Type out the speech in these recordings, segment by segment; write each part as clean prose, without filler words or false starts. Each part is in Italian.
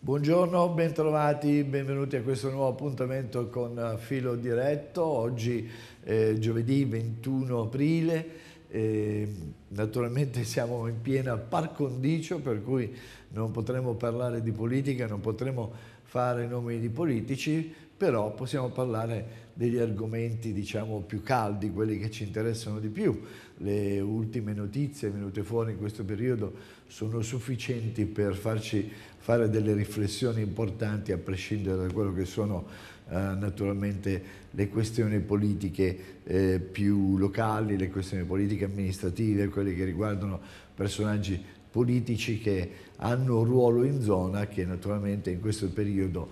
Buongiorno, bentrovati, benvenuti a questo nuovo appuntamento con Filo Diretto. Oggi giovedì 21 aprile, naturalmente siamo in piena par condicio, per cui non potremo parlare di politica, non potremo fare nomi di politici, però possiamo parlare degli argomenti, diciamo, più caldi, quelli che ci interessano di più. Le ultime notizie venute fuori in questo periodo sono sufficienti per farci fare delle riflessioni importanti, a prescindere da quello che sono naturalmente le questioni politiche più locali, le questioni politiche amministrative, quelle che riguardano personaggi politici che hanno un ruolo in zona, che naturalmente in questo periodo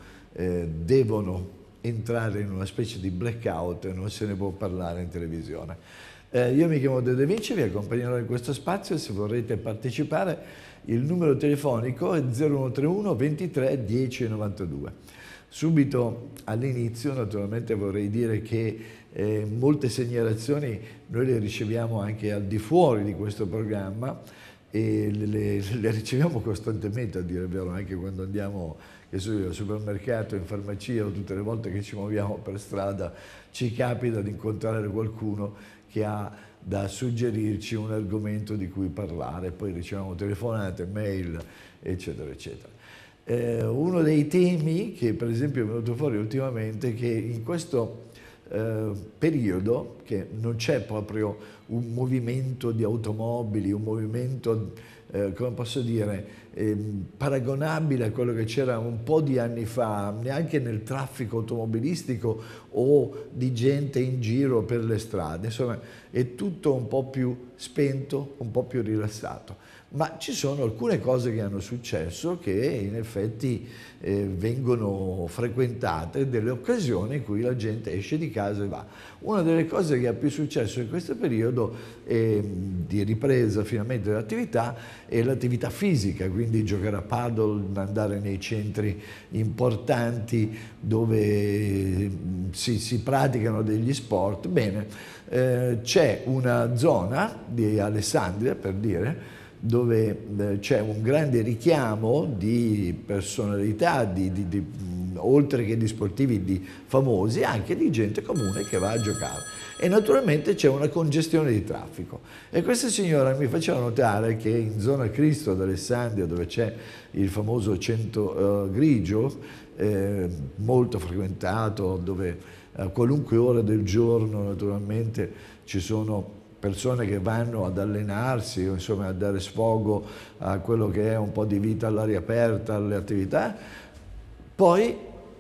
devono entrare in una specie di blackout e non se ne può parlare in televisione. Io mi chiamo De Vinci, vi accompagnerò in questo spazio. Se vorrete partecipare, il numero telefonico è 0131 23 10 92. Subito all'inizio naturalmente vorrei dire che molte segnalazioni noi le riceviamo anche al di fuori di questo programma e le riceviamo costantemente, a dire il vero, anche quando andiamo al supermercato, in farmacia, o tutte le volte che ci muoviamo per strada ci capita di incontrare qualcuno che ha da suggerirci un argomento di cui parlare, poi riceviamo telefonate, mail, eccetera, eccetera. Uno dei temi che per esempio è venuto fuori ultimamente è che in questo periodo, che non c'è proprio un movimento di automobili, un movimento, come posso dire, paragonabile a quello che c'era un po' di anni fa, neanche nel traffico automobilistico o di gente in giro per le strade, insomma è tutto un po' più spento, un po' più rilassato. Ma ci sono alcune cose che hanno successo che in effetti vengono frequentate, delle occasioni in cui la gente esce di casa e va. Una delle cose che ha più successo in questo periodo di ripresa finalmente dell'attività è l'attività fisica, quindi giocare a paddle, andare nei centri importanti dove si praticano degli sport. Bene, c'è una zona di Alessandria, per dire, dove c'è un grande richiamo di personalità, oltre che di sportivi, di famosi, anche di gente comune che va a giocare. E naturalmente c'è una congestione di traffico. E questa signora mi faceva notare che in zona Cristo ad Alessandria, dove c'è il famoso centro grigio, molto frequentato, dove a qualunque ora del giorno naturalmente ci sono persone che vanno ad allenarsi o insomma a dare sfogo a quello che è un po' di vita all'aria aperta, alle attività, poi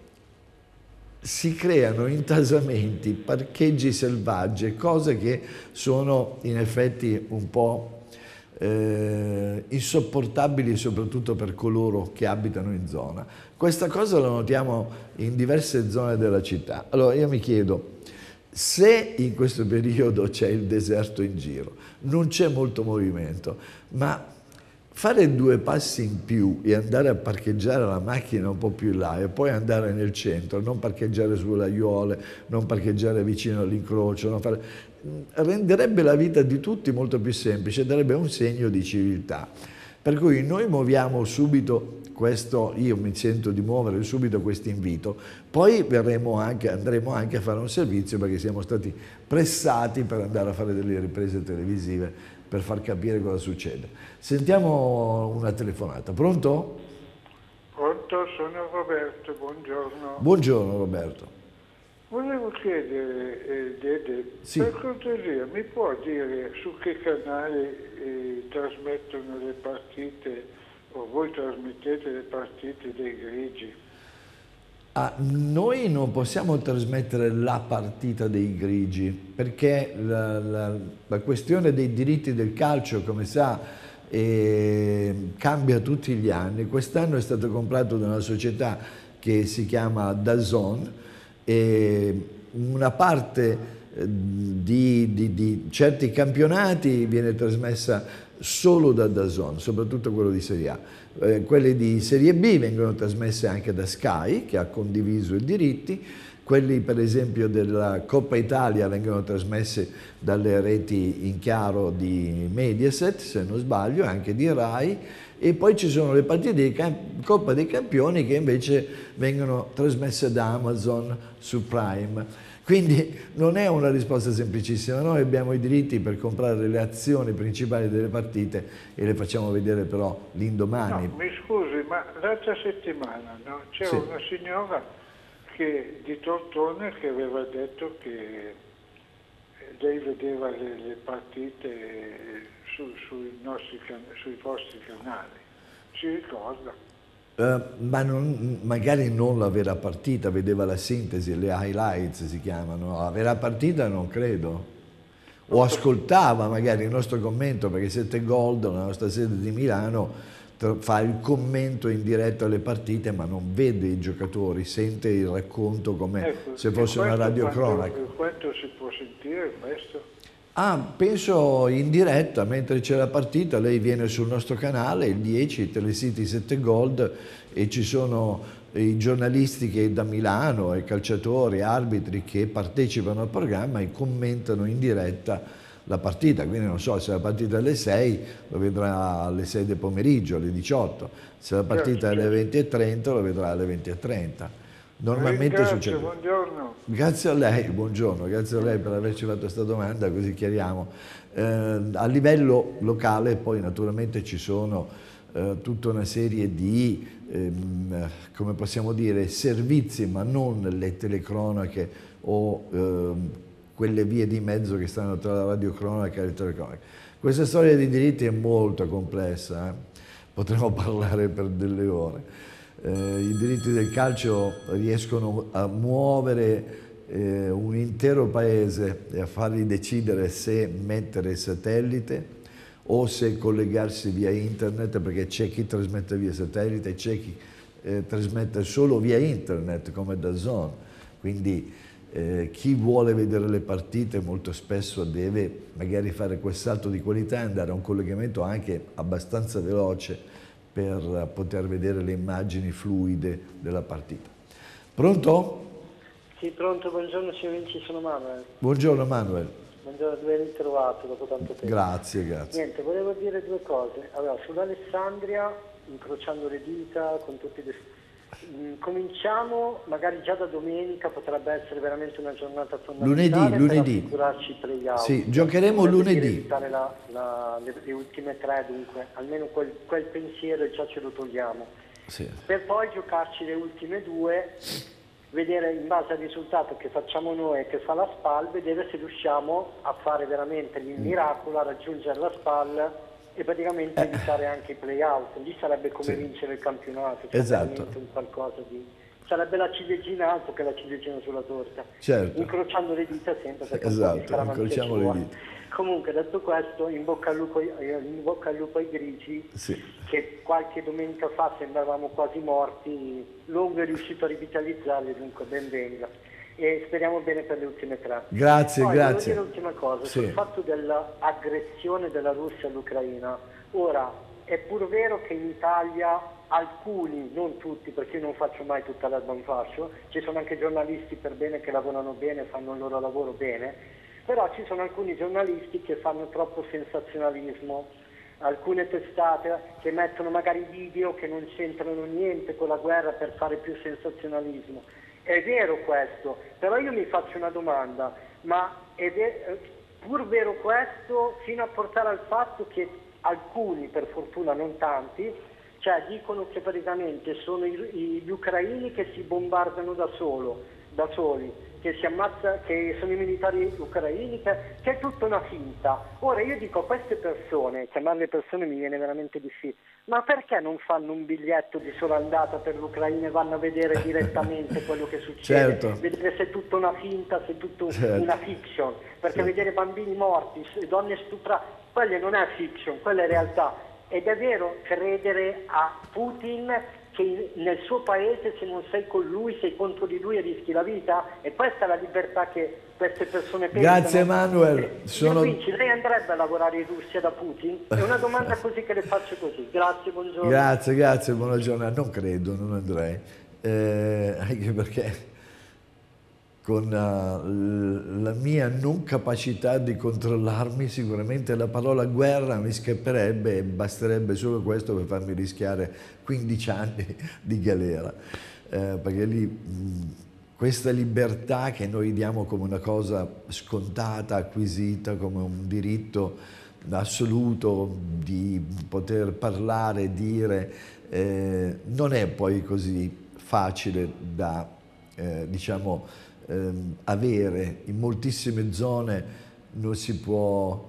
si creano intasamenti, parcheggi selvaggi, cose che sono in effetti un po' insopportabili soprattutto per coloro che abitano in zona. Questa cosa la notiamo in diverse zone della città. Allora io mi chiedo, se in questo periodo c'è il deserto in giro, non c'è molto movimento, ma fare due passi in più e andare a parcheggiare la macchina un po' più in là e poi andare nel centro, non parcheggiare sulle aiuole, non parcheggiare vicino all'incrocio, renderebbe la vita di tutti molto più semplice, darebbe un segno di civiltà. Per cui noi muoviamo subito questo, io mi sento di muovere subito questo invito, poi andremo anche a fare un servizio perché siamo stati pressati per andare a fare delle riprese televisive per far capire cosa succede. Sentiamo una telefonata. Pronto? Pronto, sono Roberto, buongiorno. Buongiorno Roberto. Volevo chiedere, Dede, sì, per cortesia, mi può dire su che canali trasmettono le partite, o voi trasmettete le partite dei grigi? Noi non possiamo trasmettere la partita dei grigi perché la questione dei diritti del calcio, come sa, cambia tutti gli anni. Quest'anno è stato comprato da una società che si chiama DAZN e una parte di certi campionati viene trasmessa solo da DAZN, soprattutto quello di Serie A. Quelle di Serie B vengono trasmesse anche da Sky, che ha condiviso i diritti. Quelli per esempio della Coppa Italia vengono trasmesse dalle reti in chiaro di Mediaset, se non sbaglio, anche di Rai, e poi ci sono le partite di Coppa dei Campioni che invece vengono trasmesse da Amazon su Prime. Quindi non è una risposta semplicissima, noi abbiamo i diritti per comprare le azioni principali delle partite e le facciamo vedere però l'indomani. No, mi scusi, ma l'altra settimana no, c'era una signora di Tortona che aveva detto che lei vedeva le partite sui vostri canali, si ricorda? Ma magari non la vera partita, vedeva la sintesi, le highlights si chiamano, la vera partita non credo. O ascoltava magari il nostro commento, perché 7 Gold, la nostra sede di Milano, fa il commento in diretta alle partite, ma non vede i giocatori, sente il racconto come se fosse una radiocronaca. Quanto si può sentire questo? Penso in diretta, mentre c'è la partita, lei viene sul nostro canale, il 10, Telesiti 7 Gold, e ci sono i giornalisti che da Milano, i calciatori, arbitri che partecipano al programma e commentano in diretta la partita. Quindi non so, se la partita è alle 6 lo vedrà alle 6 del pomeriggio, alle 18, se la partita è alle 20:30 lo vedrà alle 20:30. Normalmente succede. Buongiorno. Grazie a lei, buongiorno, grazie a lei per averci fatto questa domanda, così chiariamo. A livello locale poi naturalmente ci sono tutta una serie di, come possiamo dire, servizi, ma non le telecronache o quelle vie di mezzo che stanno tra la radiocronaca e le telecronache. Questa storia dei diritti è molto complessa, potremmo parlare per delle ore. I diritti del calcio riescono a muovere un intero paese e a fargli decidere se mettere il satellite o se collegarsi via internet, perché c'è chi trasmette via satellite e c'è chi trasmette solo via internet come DAZN. Quindi chi vuole vedere le partite molto spesso deve magari fare quel salto di qualità e andare a un collegamento anche abbastanza veloce per poter vedere le immagini fluide della partita. Pronto? Sì, pronto, buongiorno signor Vinci, sono Manuel. Buongiorno Manuel. Buongiorno, ben ritrovato dopo tanto tempo. Grazie, grazie. Niente, volevo dire due cose. Allora, sull'Alessandria, incrociando le dita con tutti cominciamo, magari già da domenica potrebbe essere veramente una giornata fondamentale lunedì. per assicurarci i play-out. Sì, giocheremo lunedì. Le ultime 3 dunque, almeno quel pensiero già ce lo togliamo. Sì. Per poi giocarci le ultime 2, vedere in base al risultato che facciamo noi e che fa la SPAL, vedere se riusciamo a fare veramente il miracolo, a raggiungere la SPAL e praticamente evitare anche i play-out. Lì sarebbe come vincere il campionato, cioè esatto. un qualcosa di... sarebbe la ciliegina altro che la ciliegina sulla torta. Certo. Incrociando le dita sempre, perché incrociamo le dita. Comunque, detto questo, in bocca al lupo ai grigi, che qualche domenica fa sembravamo quasi morti. Longo è riuscito a rivitalizzarli, dunque ben venga. E speriamo bene per le ultime 3. Grazie, poi, grazie. Volevo dire l'ultima cosa, sul fatto dell'aggressione della Russia all'Ucraina. Ora, è pur vero che in Italia alcuni, non tutti, perché io non faccio mai tutta l'erba in fascio, ci sono anche giornalisti per bene che lavorano bene, fanno il loro lavoro bene, però ci sono alcuni giornalisti che fanno troppo sensazionalismo, alcune testate che mettono magari video che non c'entrano niente con la guerra per fare più sensazionalismo. È vero questo, però io mi faccio una domanda, ma è pur vero questo fino a portare al fatto che alcuni, per fortuna non tanti, cioè dicono che praticamente sono gli ucraini che si bombardano da soli, che si ammazza, che sono i militari ucraini, che è tutta una finta. Ora io dico a queste persone, chiamarle persone mi viene veramente difficile, ma perché non fanno un biglietto di sola andata per l'Ucraina e vanno a vedere direttamente quello che succede? Certo. Vedere se è tutta una finta, se è tutta una fiction, perché vedere bambini morti, donne stuprate, quella non è fiction, quella è realtà. Ed è vero credere a Putin che nel suo paese se non sei con lui, sei contro di lui e rischi la vita? E questa è la libertà che queste persone pensano. Grazie Manuel. Quindi lei andrebbe a lavorare in Russia da Putin? È una domanda così che le faccio così. Grazie, buongiorno. Grazie, buona giornata. Non credo, non andrei. Anche perché con la mia non capacità di controllarmi, sicuramente la parola guerra mi scapperebbe e basterebbe solo questo per farmi rischiare 15 anni di galera, perché lì questa libertà che noi diamo come una cosa scontata, acquisita, come un diritto assoluto di poter parlare, dire, non è poi così facile da, diciamo, avere. In moltissime zone non si può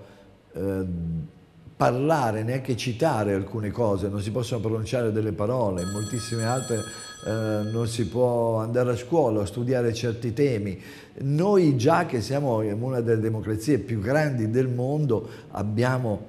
parlare, neanche citare alcune cose, non si possono pronunciare delle parole, in moltissime altre non si può andare a scuola a studiare certi temi. Noi già che siamo una delle democrazie più grandi del mondo abbiamo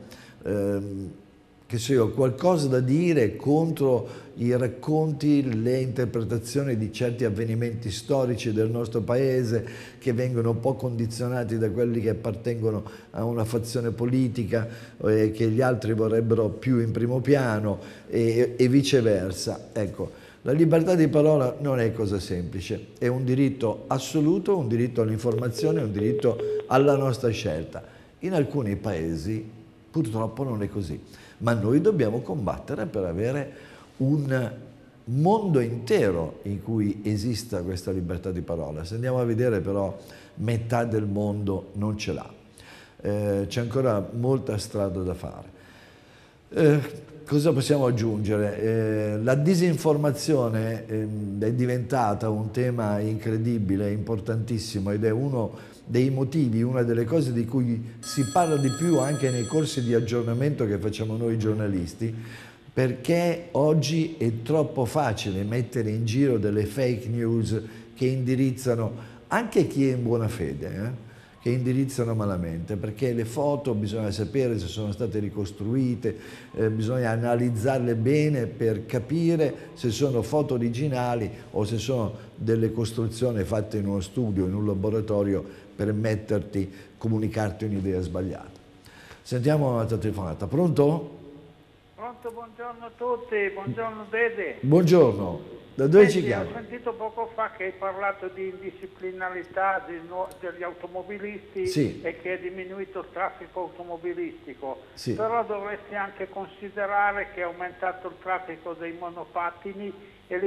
che so io, qualcosa da dire contro i racconti, le interpretazioni di certi avvenimenti storici del nostro paese che vengono un po' condizionati da quelli che appartengono a una fazione politica che gli altri vorrebbero più in primo piano e viceversa. Ecco, la libertà di parola non è cosa semplice, è un diritto assoluto, un diritto all'informazione, un diritto alla nostra scelta. In alcuni paesi purtroppo non è così, ma noi dobbiamo combattere per avere un mondo intero in cui esista questa libertà di parola. Se andiamo a vedere però, metà del mondo non ce l'ha. C'è ancora molta strada da fare. Cosa possiamo aggiungere? La disinformazione è diventata un tema incredibile, importantissimo, ed è uno dei motivi, una delle cose di cui si parla di più anche nei corsi di aggiornamento che facciamo noi giornalisti, perché oggi è troppo facile mettere in giro delle fake news che indirizzano anche chi è in buona fede, che indirizzano malamente, perché le foto bisogna sapere se sono state ricostruite, bisogna analizzarle bene per capire se sono foto originali o se sono delle costruzioni fatte in uno studio, in un laboratorio per comunicarti un'idea sbagliata. Sentiamo un'altra telefonata. Pronto? Pronto, buongiorno a tutti, buongiorno Dede. Buongiorno, da dove ci chiama? Ho sentito poco fa che hai parlato di indisciplinarità degli automobilisti, sì, e che è diminuito il traffico automobilistico, sì, però dovresti anche considerare che è aumentato il traffico dei monopattini e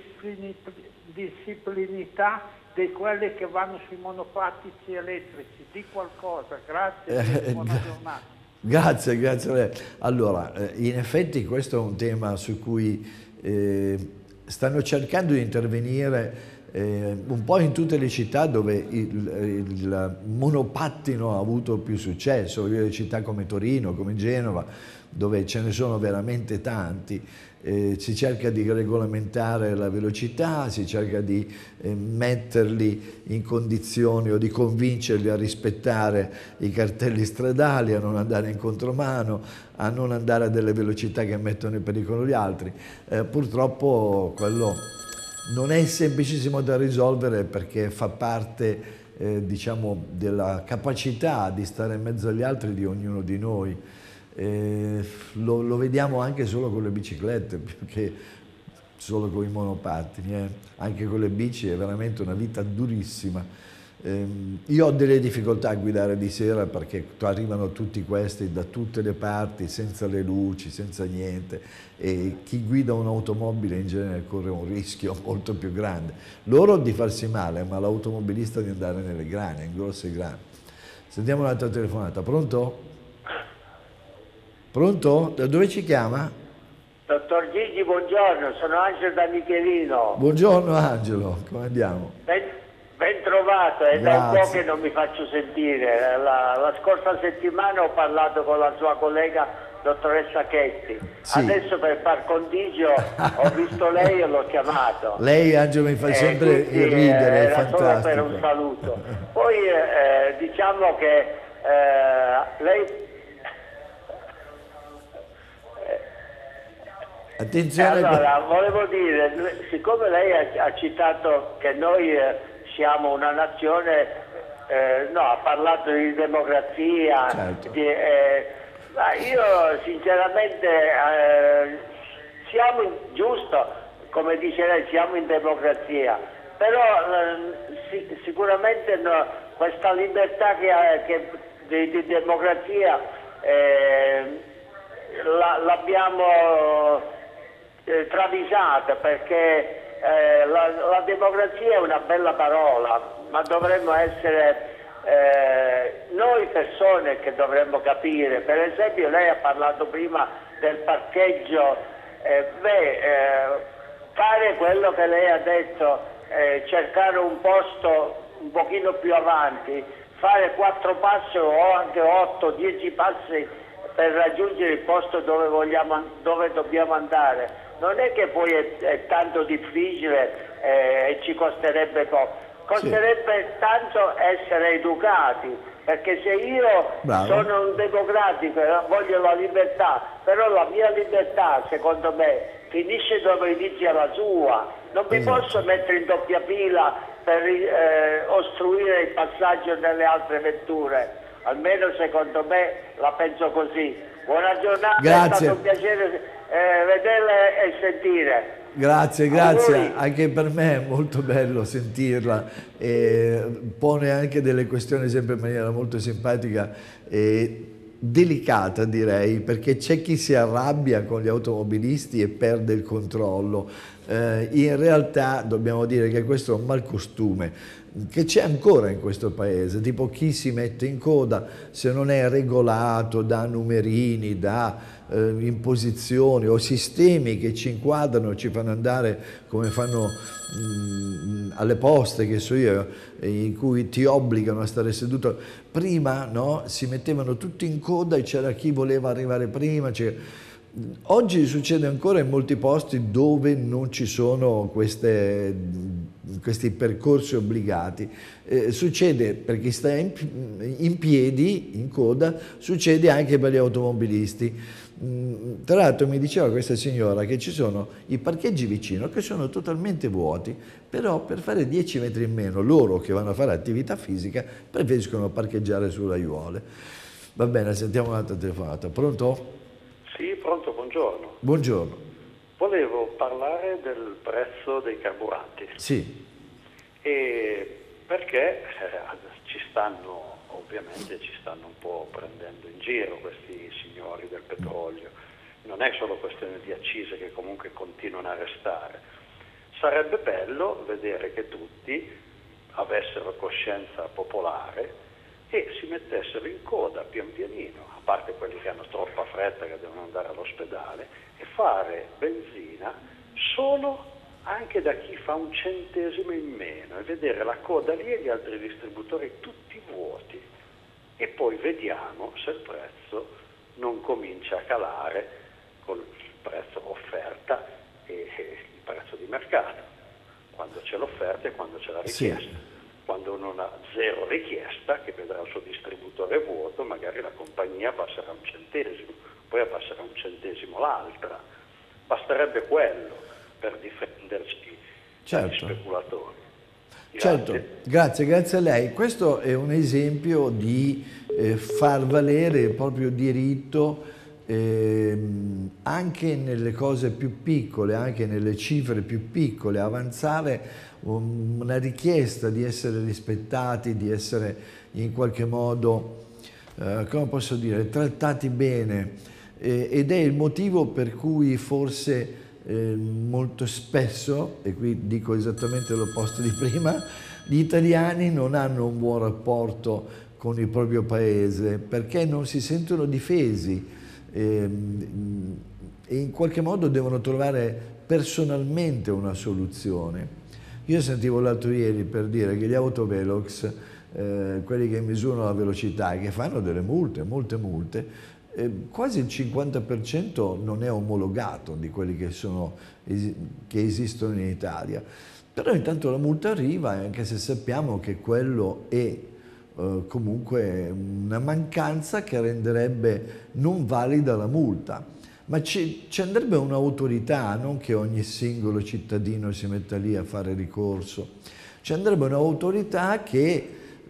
l'indisciplinità di quelli che vanno sui monopattini elettrici. Di qualcosa, grazie e buona giornata. Grazie, grazie a lei. Allora, in effetti questo è un tema su cui stanno cercando di intervenire un po' in tutte le città dove il monopattino ha avuto più successo, le città come Torino, come Genova, dove ce ne sono veramente tanti. Si cerca di regolamentare la velocità, si cerca di metterli in condizioni o di convincerli a rispettare i cartelli stradali, a non andare in contromano, a non andare a delle velocità che mettono in pericolo gli altri. Purtroppo quello non è semplicissimo da risolvere perché fa parte diciamo, della capacità di stare in mezzo agli altri di ognuno di noi. Lo vediamo anche solo con le biciclette più che solo con i monopattini, anche con le bici è veramente una vita durissima. Io ho delle difficoltà a guidare di sera perché arrivano tutti questi da tutte le parti senza le luci, senza niente, e chi guida un'automobile in genere corre un rischio molto più grande, loro di farsi male, ma l'automobilista di andare nelle grane, in grosse grane. Sentiamo un'altra telefonata. Pronto? Pronto? Da dove ci chiama? Dottor Gigi, buongiorno, sono Angelo da Michelino. Buongiorno Angelo, come andiamo? Ben trovato, è da un po' che non mi faccio sentire. La scorsa settimana ho parlato con la sua collega dottoressa Chetti. Sì. Adesso per par condigio ho visto lei e l'ho chiamato. Lei Angelo mi fa sempre ridere, è fantastico. Solo per un saluto. Poi diciamo che lei... Attenzione. Allora, volevo dire, siccome lei ha citato che noi siamo una nazione, no, ha parlato di democrazia, certo. Io sinceramente siamo giusto, come dice lei, siamo in democrazia, però sicuramente no, questa libertà di democrazia l'abbiamo travisata, perché la democrazia è una bella parola, ma dovremmo essere noi persone che dovremmo capire. Per esempio lei ha parlato prima del parcheggio, fare quello che lei ha detto, cercare un posto un pochino più avanti, fare 4 passi o anche 8, 10 passi per raggiungere il posto dove dobbiamo andare. Non è che poi è tanto difficile e ci costerebbe poco. Costerebbe tanto essere educati, perché se io sono un democratico e voglio la libertà, però la mia libertà, secondo me, finisce dove inizia la sua. Non mi posso mettere in doppia fila per ostruire il passaggio delle altre vetture. Almeno secondo me la penso così. Buona giornata, grazie. È stato un piacere vederla e sentire. Grazie, anche per me è molto bello sentirla, pone anche delle questioni sempre in maniera molto simpatica e delicata, direi, perché c'è chi si arrabbia con gli automobilisti e perde il controllo. In realtà dobbiamo dire che questo è un malcostume che c'è ancora in questo paese, tipo chi si mette in coda se non è regolato da numerini, da imposizioni o sistemi che ci inquadrano, ci fanno andare come fanno alle poste, che so io, in cui ti obbligano a stare seduto. Prima no, si mettevano tutti in coda e c'era chi voleva arrivare prima. Oggi succede ancora in molti posti dove non ci sono questi percorsi obbligati. Succede per chi sta in piedi, in coda, succede anche per gli automobilisti. Tra l'altro mi diceva questa signora che ci sono i parcheggi vicino che sono totalmente vuoti, però per fare 10 metri in meno loro che vanno a fare attività fisica preferiscono parcheggiare sulle aiuole. Va bene, sentiamo un'altra telefonata. Pronto? Sì, pronto, buongiorno. Buongiorno. Volevo parlare del prezzo dei carburanti. Sì. E perché ovviamente ci stanno un po' prendendo in giro questi signori del petrolio. Non è solo questione di accise che comunque continuano a restare. Sarebbe bello vedere che tutti avessero coscienza popolare e si mettessero in coda pian pianino, a parte quelli che hanno troppa fretta che devono andare all'ospedale, e fare benzina solo anche da chi fa un centesimo in meno, e vedere la coda lì e gli altri distributori tutti vuoti, e poi vediamo se il prezzo non comincia a calare col prezzo offerta e il prezzo di mercato, quando c'è l'offerta e quando c'è la richiesta. Sì. Quando uno ha zero richiesta, che vedrà il suo distributore vuoto, magari la compagnia passerà un centesimo, poi abbasserà un centesimo l'altra. Basterebbe quello per difenderci dagli speculatori. Grazie. Certo, grazie a lei. Questo è un esempio di far valere il proprio diritto anche nelle cose più piccole, anche nelle cifre più piccole, avanzare una richiesta di essere rispettati, di essere in qualche modo, come posso dire, trattati bene, ed è il motivo per cui forse molto spesso, e qui dico esattamente l'opposto di prima, gli italiani non hanno un buon rapporto con il proprio paese perché non si sentono difesi e in qualche modo devono trovare personalmente una soluzione. Io sentivo l'altro ieri per dire che gli autovelox, quelli che misurano la velocità e che fanno delle multe, molte multe, quasi il 50% non è omologato di quelli che esistono in Italia. Però intanto la multa arriva, anche se sappiamo che quello è comunque una mancanza che renderebbe non valida la multa. Ma ci andrebbe un'autorità, non che ogni singolo cittadino si metta lì a fare ricorso. Ci andrebbe un'autorità che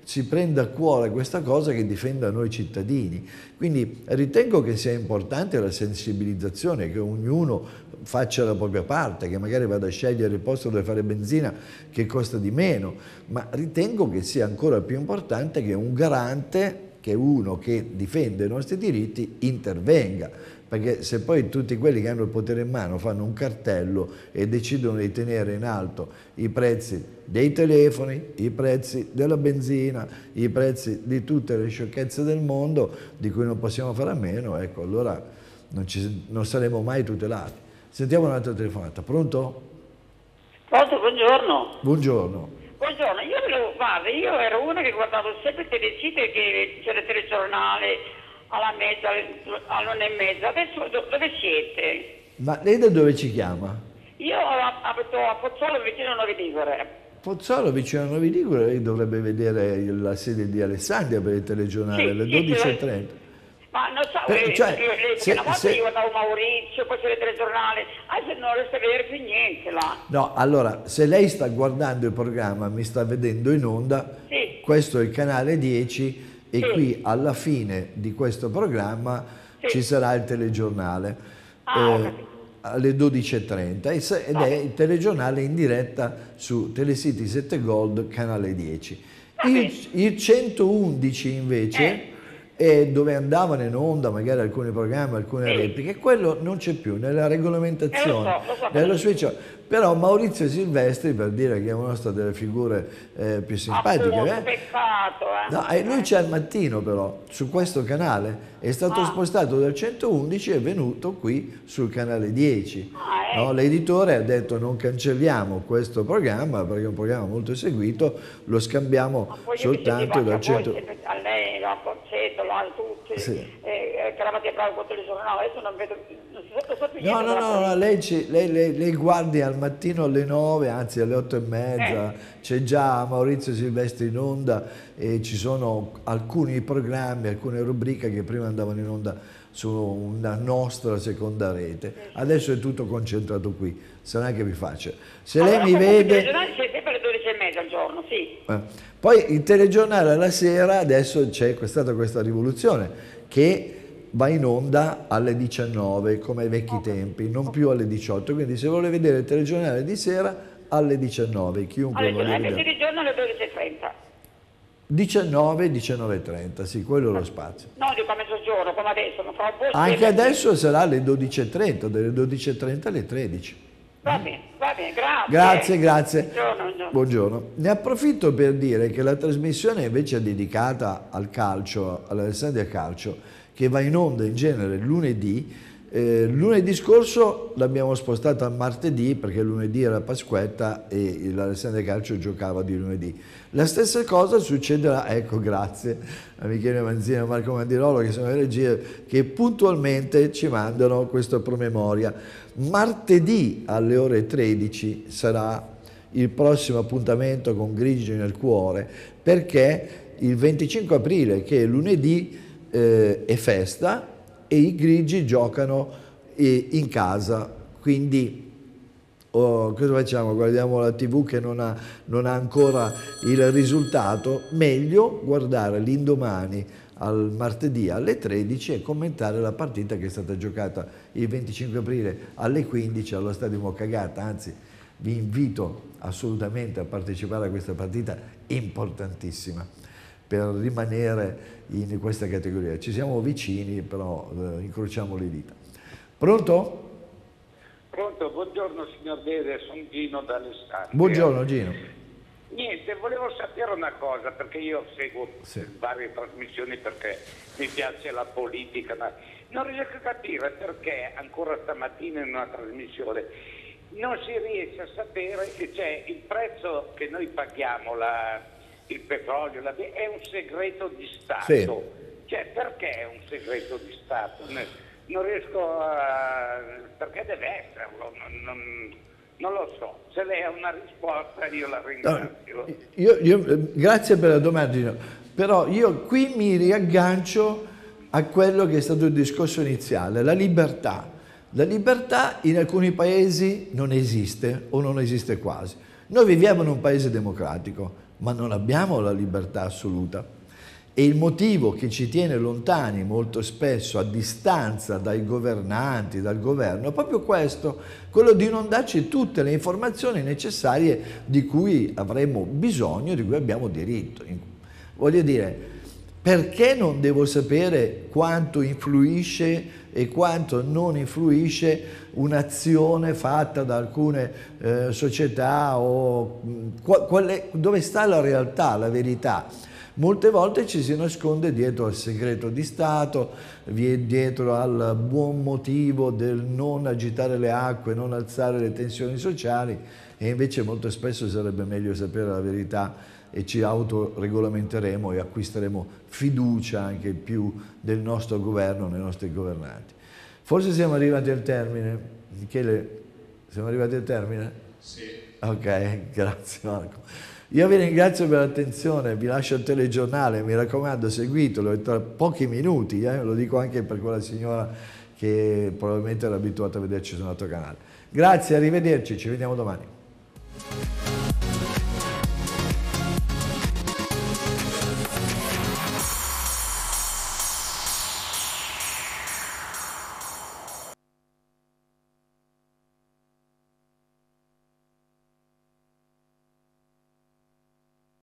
si prenda a cuore questa cosa, che difenda noi cittadini. Quindi ritengo che sia importante la sensibilizzazione, che ognuno faccia la propria parte, che magari vada a scegliere il posto dove fare benzina che costa di meno, ma ritengo che sia ancora più importante che un garante, che uno che difende i nostri diritti, intervenga, perché se poi tutti quelli che hanno il potere in mano fanno un cartello e decidono di tenere in alto i prezzi dei telefoni, i prezzi della benzina, i prezzi di tutte le sciocchezze del mondo di cui non possiamo fare a meno, ecco, allora non saremo mai tutelati. Sentiamo un'altra telefonata. Pronto? Pronto, buongiorno. Buongiorno. Buongiorno, io ero una che guardavo sempre il telesito e che c'era il telegiornale alla mezza, all'1 e mezza. Adesso dove siete? Ma lei da dove ci chiama? Io abito a Pozzolo vicino a Novi Ligure. Pozzolo vicino a Novi Ligure, lei dovrebbe vedere la sede di Alessandria per il telegiornale alle 12:30. Ma non so, una volta io guardavo Maurizio, poi c'era il telegiornale, adesso non riesco a vedere più niente là. No, allora, se lei sta guardando il programma, mi sta vedendo in onda, sì. Questo è il canale 10 e sì. Qui alla fine di questo programma sì. Ci sarà il telegiornale alle 12:30 ed è il telegiornale in diretta su Telesiti 7 Gold, canale 10. Il 111 invece... e dove andavano in onda magari alcuni programmi, alcune repliche, quello non c'è più nella regolamentazione, nello switch. Però Maurizio Silvestri, per dire che è una delle figure più simpatiche, peccato, no, lui c'è al mattino però, su questo canale, è stato spostato dal 111 e è venuto qui sul canale 10. No, l'editore ha detto non cancelliamo questo programma perché è un programma molto seguito, lo scambiamo soltanto dal 111. A lei, a Pozzetto, a tutti, sì. Che eravate bravi con il telegiornale, adesso non vedo più niente. No, lei guardi al mattino alle 9, anzi alle 8:30, c'è già Maurizio Silvestri in onda e ci sono alcuni programmi, alcune rubriche che prima andavano in onda su una nostra seconda rete. Adesso è tutto concentrato qui, sarà che vi faccia. Se lei mi vede... Il telegiornale c'è sempre alle 12:30 al giorno, sì. Poi il telegiornale alla sera, adesso c'è stata questa rivoluzione, che va in onda alle 19 come ai vecchi tempi, non più alle 18, quindi se vuole vedere il telegiornale di sera alle 19, chiunque voglia vedere. Di giorno alle 12:30. 19:30, sì, quello è lo spazio. No, dico a mezzogiorno, come adesso, non fa un po'. Anche adesso sarà alle 12:30, dalle 12:30 alle 13. Va bene, grazie. Grazie. Buongiorno. Ne approfitto per dire che la trasmissione invece dedicata al calcio, all'Alessandria Calcio, che va in onda in genere lunedì scorso l'abbiamo spostata a martedì perché lunedì era Pasquetta e l'Alessandria Calcio giocava di lunedì. La stessa cosa succederà, ecco, grazie a Michele Manzini e a Marco Mandirolo che sono le regie che puntualmente ci mandano questo promemoria. Martedì alle ore 13 sarà il prossimo appuntamento con Grigi nel cuore, perché il 25 aprile, che è lunedì, è festa e i grigi giocano in casa, quindi cosa facciamo? Guardiamo la TV che non ha ancora il risultato, meglio guardare l'indomani al martedì alle 13 e commentare la partita che è stata giocata il 25 aprile alle 15 allo Stadio Moccagata. Anzi, vi invito assolutamente a partecipare a questa partita importantissima per rimanere in questa categoria. Ci siamo vicini, però incrociamo le dita. Pronto? Pronto, buongiorno signor Dede, sono Gino d'Alessandria. Buongiorno Gino. Niente, volevo sapere una cosa, perché io seguo varie trasmissioni perché mi piace la politica, ma non riesco a capire perché ancora stamattina in una trasmissione non si riesce a sapere che c'è il prezzo che noi paghiamo, il petrolio, è un segreto di Stato. Sì. Cioè, perché è un segreto di Stato? Non riesco a... perché deve esserlo? Non lo so. Se lei ha una risposta io la ringrazio. Grazie per la domanda, però io qui mi riaggancio a quello che è stato il discorso iniziale, la libertà. La libertà in alcuni paesi non esiste o non esiste quasi. Noi viviamo in un paese democratico, ma non abbiamo la libertà assoluta. E il motivo che ci tiene lontani molto spesso, a distanza dai governanti, dal governo, è proprio questo, quello di non darci tutte le informazioni necessarie di cui avremo bisogno, di cui abbiamo diritto. Voglio dire, perché non devo sapere quanto influisce e quanto non influisce un'azione fatta da alcune società o dove sta la realtà, la verità? Molte volte ci si nasconde dietro al segreto di Stato, dietro al buon motivo del non agitare le acque, non alzare le tensioni sociali, e invece molto spesso sarebbe meglio sapere la verità e ci autoregolamenteremo e acquisteremo fiducia anche più del nostro governo, nei nostri governanti. Forse siamo arrivati al termine. Michele, siamo arrivati al termine? Sì. Ok, grazie Marco. Io vi ringrazio per l'attenzione, vi lascio il telegiornale, mi raccomando seguitelo, tra pochi minuti, lo dico anche per quella signora che probabilmente era abituata a vederci sul nostro canale. Grazie, arrivederci, ci vediamo domani.